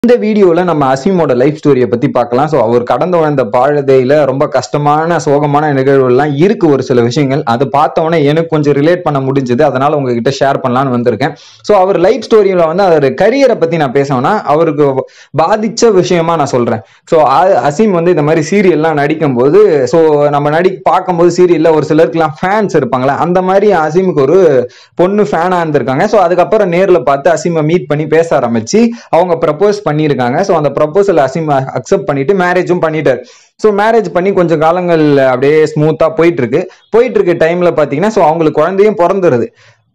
இந்த வீடியோல நம்ம அசீமோட லைஃப் ஸ்டோரியை பத்தி பார்க்கலாம். ஸோ அவர் கடந்து வந்த பாதையில ரொம்ப கஷ்டமான சோகமான நிகழ்வுகள்லாம் இருக்கு. ஒரு சில விஷயங்கள் அது பார்த்தவொடனே எனக்கு கொஞ்சம் ரிலேட் பண்ண முடிஞ்சது. அதனால உங்ககிட்ட ஷேர் பண்ணலான்னு வந்திருக்கேன். ஸோ அவர் லைஃப் ஸ்டோரியில வந்து அவர் கரியரை பத்தி நான் பேசணும்னா அவருக்கு பாதிச்ச விஷயமா நான் சொல்றேன். ஸோ அசீம் வந்து இந்த மாதிரி சீரியல்லாம் நடிக்கும் போது ஸோ நம்ம பார்க்கும்போது சீரியல்ல ஒரு சிலருக்குலாம் ஃபேன்ஸ் இருப்பாங்களா, அந்த மாதிரி அசீமுக்கு ஒரு பொண்ணு ஃபேனா இருந்திருக்காங்க. ஸோ அதுக்கப்புறம் நேர்ல பார்த்து அசீமை மீட் பண்ணி பேச ஆரம்பிச்சு அவங்க ப்ரப்போஸ் பண்ணியிருக்காங்க. ஸோ அந்த ப்ரப்போசல் அசீம் அக்செப்ட் பண்ணிட்டு மேரேஜும் பண்ணிட்டாரு. ஸோ மேரேஜ் பண்ணி கொஞ்சம் காலங்கள் அப்படியே ஸ்மூத்தா போயிட்டு இருக்கு டைம்ல பாத்தீங்கன்னா ஸோ அவங்களுக்கு குழந்தையும் பிறந்துருது.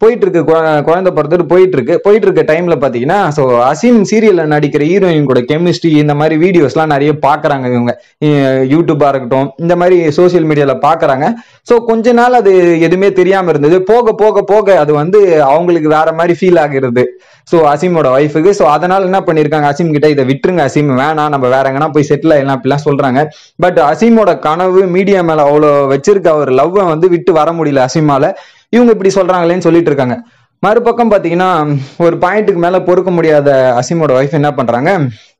குழந்தை பிறந்துட்டு போயிட்டு இருக்க டைம்ல பாத்தீங்கன்னா ஸோ அசீம் சீரியல்ல நடிக்கிற ஹீரோயின் கூட கெமிஸ்ட்ரி இந்த மாதிரி வீடியோஸ் எல்லாம் நிறைய பாக்குறாங்க. இவங்க யூடியூபா இருக்கட்டும் இந்த மாதிரி சோசியல் மீடியால பாக்குறாங்க. ஸோ கொஞ்ச நாள் அது எதுவுமே தெரியாம இருந்தது. போக போக போக அது வந்து அவங்களுக்கு வேற மாதிரி ஃபீல் ஆகிறது ஸோ அசீமோட ஒய்ஃபுக்கு. ஸோ அதனால என்ன பண்ணிருக்காங்க, அசீம் கிட்ட இதை விட்டுருங்க அசீம், வேணாம், நம்ம வேற எங்கன்னா போய் செட்டில் ஆயிடலாம் அப்படிலாம் சொல்றாங்க. பட் அசீமோட கனவு மீடியா மேல அவ்வளோ வச்சிருக்க அவர் லவ்வை வந்து விட்டு வர முடியல அசீமால. இவங்க இப்படி சொல்றாங்களேன்னு சொல்லிட்டு இருக்காங்க. மறுபக்கம் பாத்தீங்கன்னா ஒரு பாயிண்ட்டுக்கு மேல பொறுக்க முடியாத அசீமோட ஒய்ஃப் என்ன பண்றாங்க,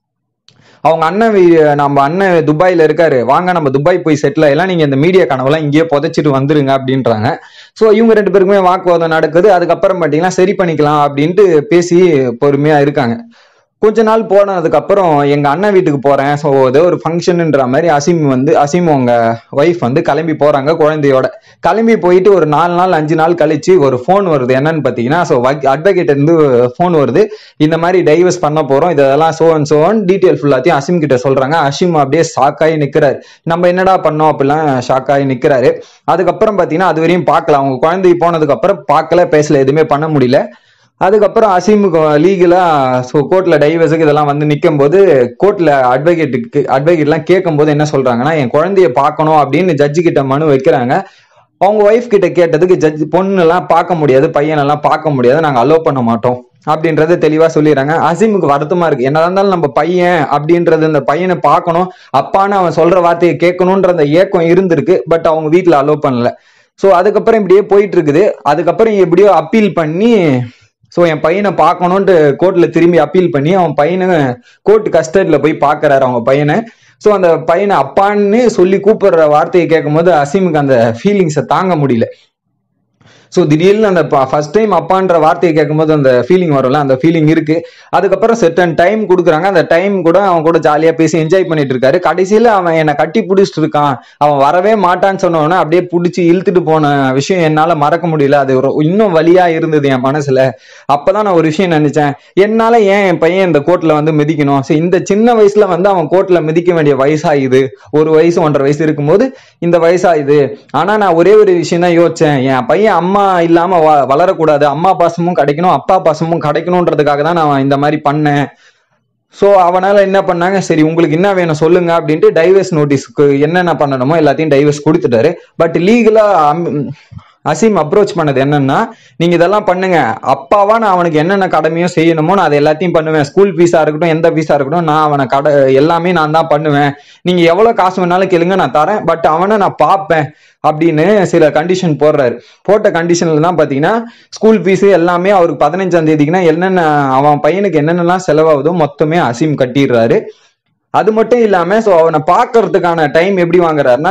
அவங்க நம்ம அண்ணன் துபாயில இருக்காரு, வாங்க நம்ம துபாய் போய் செட்டில் ஆயிடலாம், நீங்க இந்த மீடியா கனவுலாம் இங்கேயே புதைச்சிட்டு வந்துருங்க அப்படின்றாங்க. ஸோ இவங்க ரெண்டு பேருக்குமே வாக்குவாதம் நடக்குது. அதுக்கப்புறம் பாத்தீங்கன்னா சரி பண்ணிக்கலாம் அப்படின்ட்டு பேசி பொறுமையா இருக்காங்க. கொஞ்ச நாள் போனதுக்கு அப்புறம் எங்க அண்ணன் வீட்டுக்கு போறேன், ஸோ ஏதோ ஒரு ஃபங்க்ஷன்ன்ற மாதிரி அசீம் உங்க ஒய்ஃப் வந்து கிளம்பி போறாங்க குழந்தையோட. கிளம்பி போயிட்டு ஒரு 4 நாள் 5 நாள் கழிச்சு ஒரு ஃபோன் வருது. என்னன்னு பாத்தீங்கன்னா ஸோ அட்வொகேட் இருந்து ஃபோன் வருது, இந்த மாதிரி டைவர்ஸ் பண்ண போறோம், இதெல்லாம் சோன் டீட்டெயில் ஃபுல்லாத்தையும் அசீம் கிட்ட சொல்றாங்க. அசீம் அப்படியே ஷாக்காகி நிக்கிறாரு, நம்ம என்னடா பண்ணோம் அப்படிலாம் ஷாக்காகி நிக்கிறாரு. அதுக்கப்புறம் பாத்தீங்கன்னா அது வரையும் பார்க்கல, அவங்க குழந்தை போனதுக்கு அப்புறம் பார்க்கல, பேசல, எதுவுமே பண்ண முடியல. அதுக்கப்புறம் அசீமுக்கு லீகலா ஸோ கோர்ட்ல டைவர்ஸுக்கு இதெல்லாம் வந்து நிற்கும் போது கோர்ட்ல அட்வொகேட்லாம் கேட்கும் போது என்ன சொல்றாங்கன்னா, என் குழந்தைய பார்க்கணும் அப்படின்னு ஜட்ஜு கிட்ட மனு வைக்கிறாங்க. அவங்க ஒய்ஃப் கிட்ட கேட்டதுக்கு ஜட்ஜ் பொண்ணெல்லாம் பார்க்க முடியாது, பையனெல்லாம் பார்க்க முடியாது, நாங்கள் அலோவ் பண்ண மாட்டோம் அப்படின்றது தெளிவா சொல்லிடுறாங்க. அசீமுக்கு வருத்தமா இருக்கு, என்னதான் இருந்தாலும் நம்ம பையன் அப்படின்றது, இந்த பையனை பார்க்கணும், அப்பான்னு அவன் சொல்ற வார்த்தையை கேட்கணும்ன்ற அந்த ஏக்கம் இருந்திருக்கு. பட் அவங்க வீட்டுல அலோவ் பண்ணல. ஸோ அதுக்கப்புறம் இப்படியே போயிட்டு இருக்குது. அதுக்கப்புறம் எப்படியோ அப்பீல் பண்ணி ஸோ என் பையனை பார்க்கணுன்ட்டு கோர்ட்ல திரும்பி அப்பீல் பண்ணி அவன் பையனை கோர்ட் கஸ்டடியில போய் பார்க்கறாரு அவங்க பையனை. ஸோ அந்த பையனை அப்பான்னு சொல்லி கூப்பிடுற வார்த்தையை கேட்கும் போது அசீமுக்கு அந்த ஃபீலிங்ஸை தாங்க முடியல. ஸோ திடீர்னு அந்த ஃபர்ஸ்ட் டைம் அப்பான்ற வார்த்தையை கேட்கும்போது அந்த ஃபீலிங் வரும்ல, அந்த ஃபீலிங் இருக்கு. அதுக்கப்புறம் செட்டன் டைம் கொடுக்குறாங்க. அந்த டைம் கூட அவன் கூட ஜாலியா பேசி என்ஜாய் பண்ணிட்டு இருக்காரு. கடைசியில அவன் என்னை கட்டி பிடிச்சிட்டு இருக்கான், அவன் வரவே மாட்டான்னு சொன்னவொன்னே அப்படியே பிடிச்சி இழுத்துட்டு போன விஷயம் என்னால மறக்க முடியல. அது இன்னும் வலியா இருந்தது என் மனசுல. அப்பதான் நான் ஒரு விஷயம் நினைச்சேன், என்னால ஏன் என் பையன் இந்த கோர்ட்ல வந்து மிதிக்கணும்? ஸோ இந்த சின்ன வயசுல வந்து அவன் கோர்ட்ல மிதிக்க வேண்டிய வயசாயுது, 1 வயசு 1.5 வயசு இருக்கும்போது இந்த வயசாயுது. ஆனா நான் ஒரே ஒரு விஷயம் தான் யோசிச்சேன், என் பையன் அம்மா இல்லாம வளரக்கூடாது, அம்மா பாசமும் கிடைக்கணும், அப்பா பாசமும் கிடைக்கணும்ன்றதுக்காக தான் நான் இந்த மாதிரி பண்ணேன். சோ அவனால என்ன பண்ணாங்க, சரி உங்களுக்கு என்ன வேணும் சொல்லுங்க அப்படின்ட்டு டைவர்ஸ் நோட்டீஸ்க்கு என்னென்ன பண்ணணுமோ எல்லாத்தையும் டைவர்ஸ் கொடுத்துட்டாரு. பட் லீகலா அசீம் அப்ரோச் பண்ணது என்னன்னா, நீங்க இதெல்லாம் பண்ணுங்க, அப்பாவா நான் அவனுக்கு என்னென்ன கடமையோ செய்யணுமோ நான் அதை எல்லாத்தையும் பண்ணுவேன், ஸ்கூல் ஃபீஸா இருக்கட்டும் எந்த ஃபீஸா இருக்கட்டும் நான் அவனை எல்லாமே நான் தான் பண்ணுவேன், நீங்க எவ்வளவு காசு வேணாலும் கேளுங்க நான் தரேன், பட் அவனை நான் பார்ப்பேன் அப்படின்னு சில கண்டிஷன் போடுறாரு. போட்ட கண்டிஷன்ல தான் பாத்தீங்கன்னா ஸ்கூல் ஃபீஸ் எல்லாமே அவருக்கு 15ஆம் தேதிக்குன்னா என்னென்ன அவன் பையனுக்கு என்னென்னலாம் செலவாகுதோ மொத்தமே அசீம் கட்டிடுறாரு. அது மட்டும் இல்லாம சோ அவனை பாக்குறதுக்கான டைம் எப்படி வாங்குறாருன்னா,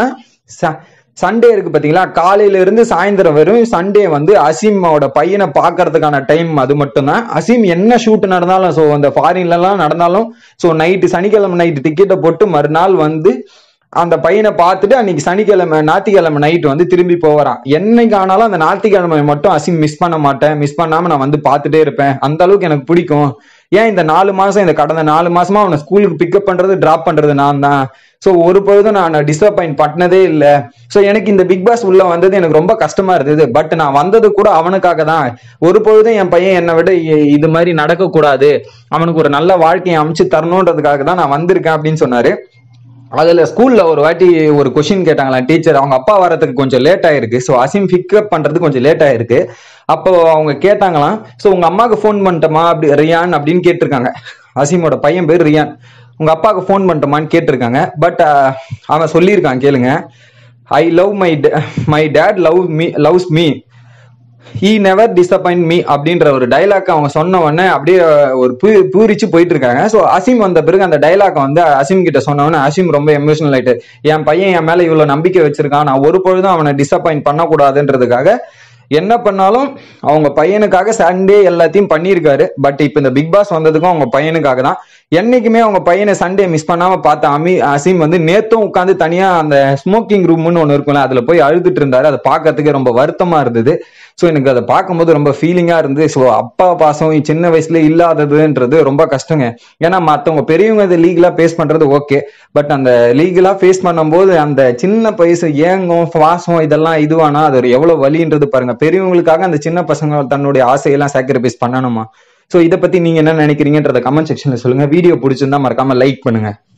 சண்டே இருக்கு பாத்தீங்களா, காலையில இருந்து சாயந்தரம் வரும் சண்டே வந்து அசீமோட பையனை பாக்குறதுக்கான டைம் அது மட்டும்தான். அசீம் என்ன ஷூட் நடந்தாலும் ஸோ அந்த ஃபாரின்ல எல்லாம் நடந்தாலும் ஸோ நைட்டு சனிக்கிழமை நைட்டு டிக்கெட்டை போட்டு மறுநாள் வந்து அந்த பையனை பார்த்துட்டு அன்னைக்கு ஞாயிற்றுக்கிழமை நைட்டு வந்து திரும்பி போவாரான். என்னைக்கு ஆனாலும் அந்த ஞாயிற்றுக்கிழமை மட்டும் அசீம் மிஸ் பண்ண மாட்டேன், மிஸ் பண்ணாம நான் வந்து பார்த்துட்டே இருப்பேன், அந்த அளவுக்கு எனக்கு பிடிக்கும். ஏன் இந்த 4 மாசம் இந்த கடந்த 4 மாசமா அவனை ஸ்கூலுக்கு பிக்கப் பண்றது டிராப் பண்றது நான் தான். ஸோ ஒரு பொழுதும் நான் டிசப்பாயிண்ட் பண்ணதே இல்லை. ஸோ எனக்கு இந்த பிக் பாஸ் உள்ள வந்தது எனக்கு ரொம்ப கஷ்டமா இருந்தது. பட் நான் வந்தது கூட அவனுக்காக தான். ஒரு பொழுதும் என் பையன் என்னை விட இது மாதிரி நடக்கக்கூடாது, அவனுக்கு ஒரு நல்ல வாழ்க்கையை அமைச்சு தரணுன்றதுக்காக தான் நான் வந்திருக்கேன் அப்படின்னு சொன்னாரு. அதுல ஸ்கூல்ல ஒரு வாட்டி ஒரு கொஸ்டின் கேட்டாங்களா டீச்சர், அவங்க அப்பா வரதுக்கு கொஞ்சம் லேட் ஆயிருக்கு, ஸோ அசீம் பிக்கப் பண்றதுக்கு கொஞ்சம் லேட் ஆயிருக்கு. அப்போ அவங்க கேட்டாங்களாம், ஸோ உங்க அம்மாவுக்கு ஃபோன் பண்ணிட்டோமா அப்படி ரியான் அப்படின்னு கேட்டிருக்காங்க. அசீமோட பையன் பேர் ரியான். உங்க அப்பாவுக்கு ஃபோன் பண்ணிட்டோமான்னு கேட்டிருக்காங்க. பட் அவன் சொல்லியிருக்கான், கேளுங்க, I love my dad loves me, he never disappoint me அப்படின்ற ஒரு டைலாக் அவங்க சொன்ன உடனே அப்படியே ஒரு பூரிச்சு போயிட்டு இருக்காங்க. ஸோ அசீம் வந்த பிறகு அந்த டைலாக் வந்து அசீம் கிட்ட சொன்ன உடனே அசீம் ரொம்ப எமோஷனல் ஆயிட்டு, என் பையன் என் மேல இவ்வளவு நம்பிக்கை வச்சிருக்கான், நான் ஒரு பொழுதும் அவனை டிசப்பாயிண்ட் பண்ணக்கூடாதுன்றதுக்காக என்ன பண்ணாலும் அவங்க பையனுக்காக சண்டே எல்லாத்தையும் பண்ணியிருக்காரு. பட் இப்ப இந்த பிக் பாஸ் வந்ததுக்கும் அவங்க பையனுக்காக தான். என்னைக்குமே அவங்க பையனை சண்டே மிஸ் பண்ணாம பார்த்த அசீம் வந்து நேத்தும் உட்காந்து தனியா அந்த ஸ்மோக்கிங் ரூம்னு ஒண்ணு இருக்கும்ல, அதுல போய் அழுதுட்டு இருந்தாரு. அதை பார்க்கறதுக்கு ரொம்ப வருத்தமா இருந்தது. ஸோ எனக்கு அதை பார்க்கும்போது ரொம்ப ஃபீலிங்கா இருந்து, ஸோ அப்பா பாசம் சின்ன வயசுல இல்லாததுன்றது ரொம்ப கஷ்டங்க. ஏன்னா மற்றவங்க பெரியவங்க இதை லீகலா ஃபேஸ் பண்றது ஓகே, பட் அந்த லீகலா ஃபேஸ் பண்ணும்போது அந்த சின்ன வயசு ஏங்கும் பாசம் இதெல்லாம் இதுவானா அது ஒரு எவ்வளவு வலின்றது பாருங்க. பெரியவங்களுக்காக அந்த சின்ன பசங்க தன்னுடைய ஆசையெல்லாம் சாக்ரிஃபைஸ் பண்ணணுமா? ஸோ இதை பத்தி நீங்க என்ன நினைக்கிறீங்கன்றத கமெண்ட் செக்ஷன்ல சொல்லுங்க. வீடியோ பிடிச்சிருந்தா மறக்காம லைக் பண்ணுங்க.